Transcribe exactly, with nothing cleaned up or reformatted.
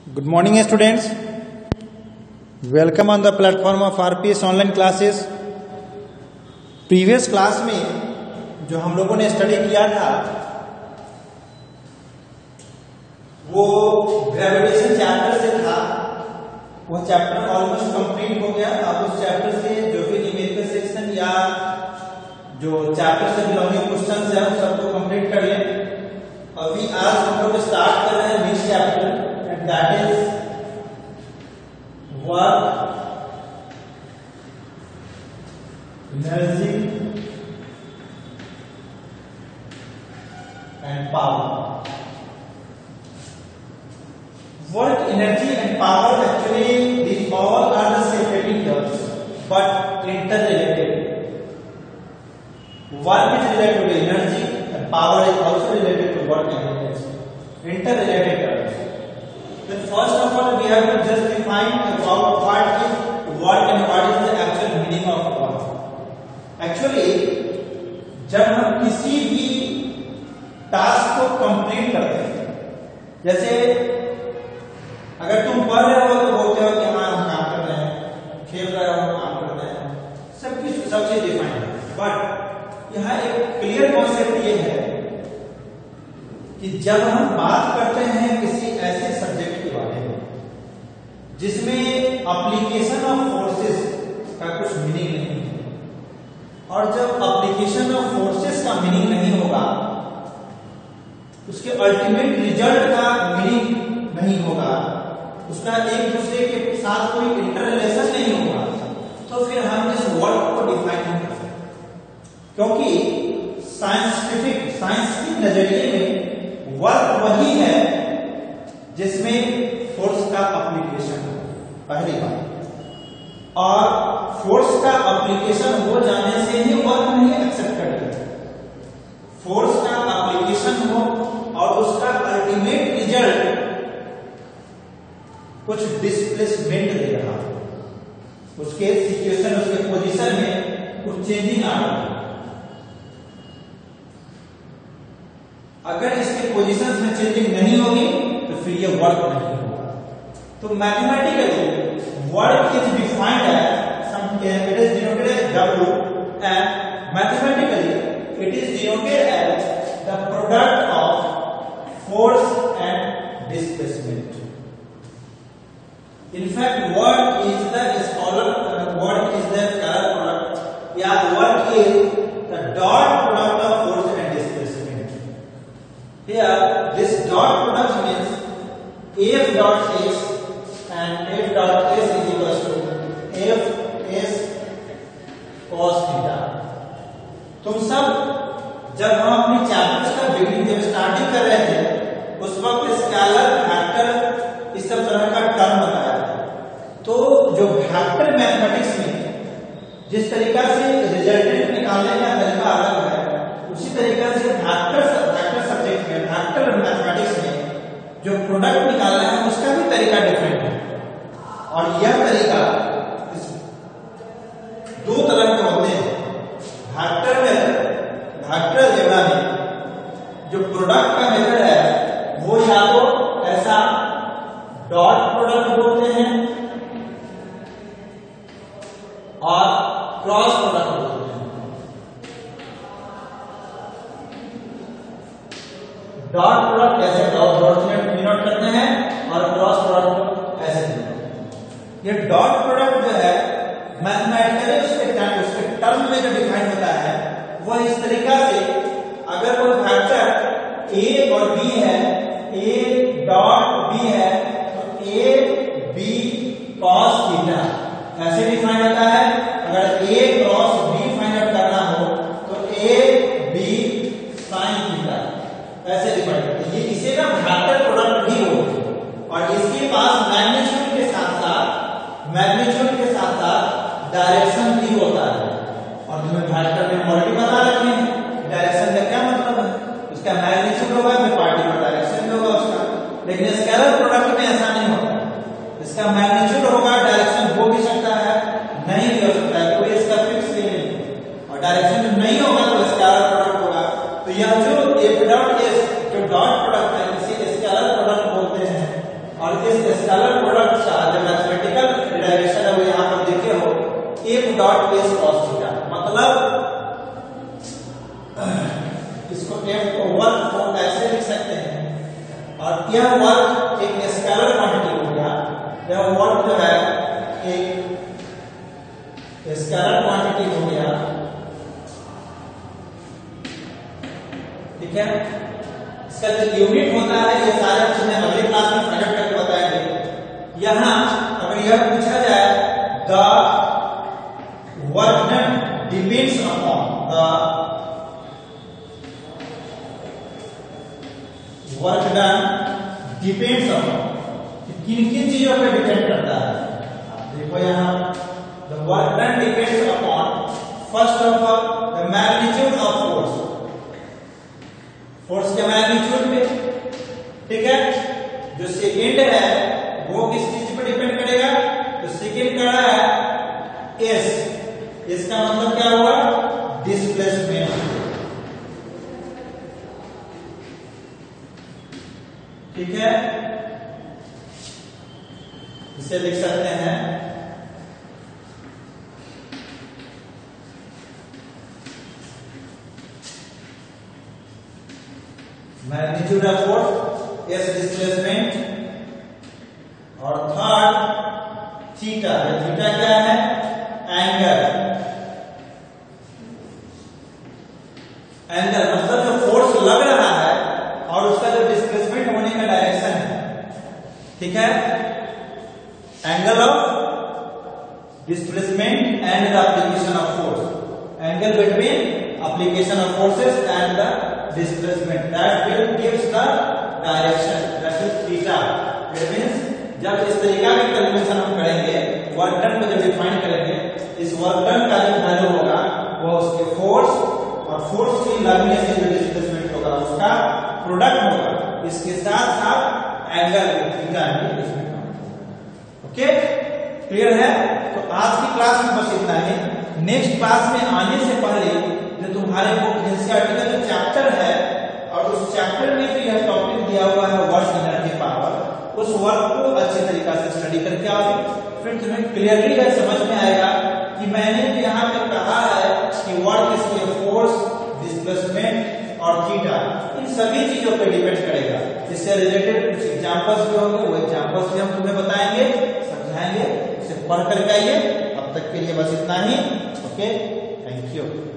Good morning students. Welcome on the platform of R P S online classes. Previous class में जो हम लोगों ने स्टडी किया था वो ग्रेविटेशन चैप्टर से था। वो चैप्टर ऑलमोस्ट कंप्लीट हो गया। अब उस चैप्टर से जो भी न्यूमेरिकल सेक्शन या जो चैप्टर से बिलोंगिंग क्वेश्चंस है उन सबको कंप्लीट कर लें। अभी आज हम लोग स्टार्ट कर रहे हैं next chapter and that is work, energy and power. Work, energy and power actually these all are the separating terms but interrelated. Work is related to energy and power is also related to work and energy. Interrelated terms. Then first of all we have to just define about what is work and what is the actual meaning of work. Actually जब हम किसी भी task को complete करते हैं, जैसे अगर तुम पढ़ रहे हो तो बोलते हो कि हाँ हम काम कर रहे हैं, खेल रहे हो काम कर रहे हैं, सब कुछ सब चीज डिफाइन है। बट यहाँ एक क्लियर कॉन्सेप्ट ये है कि जब हम बात करते हैं किसी ऐसे सब्जेक्ट के बारे में जिसमें एप्लीकेशन ऑफ फोर्सेस का कुछ मीनिंग नहीं है, और जब एप्लीकेशन ऑफ फोर्सेस का मीनिंग नहीं होगा, उसके अल्टीमेट रिजल्ट का मीनिंग नहीं होगा, उसका एक दूसरे के साथ कोई इंटररिलेशन नहीं होगा, तो फिर हम इस वर्क को डिफाइन नहीं कर सकते। क्योंकि साइंटिफिक साइंस के नजरिए में वर्क वही है जिसमें फोर्स का एप्लीकेशन हो, पहली बात। और फोर्स का एप्लीकेशन हो जाने से ही वर्क नहीं एक्सेप्ट करते। फोर्स का एप्लीकेशन हो और उसका अल्टीमेट रिजल्ट कुछ डिस्प्लेसमेंट दे रहा है, उसके सिचुएशन, उसके पोजीशन में कुछ चेंजिंग आ रहा है। अगर इसके पोजीशंस में चेंजिंग नहीं होगी तो फिर ये वर्क नहीं होगा। तो mathematically work is defined as some it is denoted as W and mathematically it is denoted as the product of force and displacement. In fact, work is the scalar uh, work is the scalar product. Yeah, work is the dot product of force and displacement. Here, this dot product means F dot S and F dot S is equals to F S cos theta. तुम सब जब हम अपनी chapters का beginning जब starting कर रहे थे उस वक्त स्केलर, वेक्टर इस सब तरह का टर्म बताया। तो जो वेक्टर मैथमेटिक्स में जिस तरीका से रिजल्टेंट निकालने का तरीका अलग है, उसी तरीका से वेक्टर वेक्टर सब्जेक्ट में, वेक्टर मैथमेटिक्स में जो प्रोडक्ट निकालना है उसका भी तरीका डिफरेंट है। और यह तरीका दो तरह के होते हैं। वेक्टर मेथड, वेक्टर अलजेब्रा में जो प्रोडक्ट का मेथड है वो या तो ऐसा डॉट प्रोडक्ट बोलते हैं और क्रॉस प्रोडक्ट बोलते हैं। डॉट प्रोडक्ट ऐसे डॉट से डिनोट करते हैं और क्रॉस प्रोडक्ट ऐसे डिनोट करते हैं। ये डॉट प्रोडक्ट जो है मैथमेटिकली उसके टर्म उसके टर्म में जो डिफाइन होता है वो इस तरीका से, अगर कोई वेक्टर ए और बी है, ए डॉट बी है तो ए बी कॉस थीटा ऐसे डिफाइन होता है। अगर A cross B find out करना हो तो ए बी साइन थीटा ऐसे डिफाइन होता है। ये इसे ना वेक्टर प्रोडक्ट भी होते हैं। और इसके पास मैग्नीट्यूड के साथ साथ मैग्नीट्यूड के साथ साथ डायरेक्शन भी होता है। और तुम्हें वेक्टर में ऑलरेडी बता रखे हैं डायरेक्शन का क्या मतलब है। उसका मैग्नीट्यूड होगा तो पार्टिकुलर डायरेक्शन भी होगा उसका। लेकिन स्केलर प्रोडक्ट में ऐसा नहीं होता। इसका मैग्नीट्यूड होगा, डायरेक्शन हो भी सकता है, नहीं भी हो सकता है, कोई इसका फिक्स नहीं है। और डायरेक्शन नहीं होगा तो स्केलर प्रोडक्ट होगा। तो यह जो एफ डॉट एस जो डॉट प्रोडक्ट है इसे स्केलर प्रोडक्ट बोलते हैं। और इस स्टेप को वर्क को ऐसे लिख सकते हैं, और यह वर्क एक स्केलर क्वांटिटी हो गया। यह वर्क जो है एक स्केलर क्वांटिटी हो गया, ठीक है। इसका जो यूनिट होता है ये सारे चीजें अगले क्लास में फाइंड आउट करके बताएंगे। यहां अगर यह पूछा जाए the work done depends upon the work done depends upon, किन किन चीजों पर डिपेंड करता है। देखो यहां the work done depends upon first of all the magnitude of force, force के मैग्नीट्यूड पे, ठीक है। जो सेकेंड है वो किस चीज पर डिपेंड करेगा, तो सेकेंड कह रहा है एस, इसका मतलब क्या हुआ, डिस्प्लेसमेंट, ठीक है। इसे लिख सकते हैं magnitude of force, S displacement, और थर्ड थीटा। थीटा क्या है, एंगल, एंगल मतलब जो फोर्स लग रहा है और उसका जो डिस्प्लेसमेंट होने का डायरेक्शन है, ठीक है। Angle of displacement and the application of force, angle between application of forces and the displacement that will gives the direction, that is theta. That means जब इस तरीका की कैलकुलेशन हम करेंगे, वर्क डन को जब डिफाइन करेंगे, इस वर्क डन का जो वैल्यू होगा वो उसके फोर्स और फोर्स की लगने से जो डिस्प्लेसमेंट होगा उसका प्रोडक्ट होगा, इसके साथ साथ एंगल थीटा भी इसमें काम। ओके, क्लियर है। तो आज की क्लास में बस इतना ही। नेक्स्ट क्लास में आने से पहले जो तुम्हारे बुक एनसीईआरटी का जो चैप्टर है और उस चैप्टर में जो यह टॉपिक दिया हुआ है वर्क एनर्जी पावर, उस वर्क को अच्छी तरीके से स्टडी करके आओ, फिर तुम्हें क्लियरली यह समझ में आएगा कि मैंने जो यहाँ पे कहा है कि वर्क इसके फोर्स, डिस्प्लेसमेंट और थीटा, इन सभी चीजों पर डिपेंड करेगा। इससे रिलेटेड कुछ एग्जांपल्स भी होंगे, वो एग्जांपल्स भी हम तुम्हें बताएंगे, समझाएंगे, उसे पढ़ करके आइए। अब तक के लिए बस इतना ही। Okay, thank you.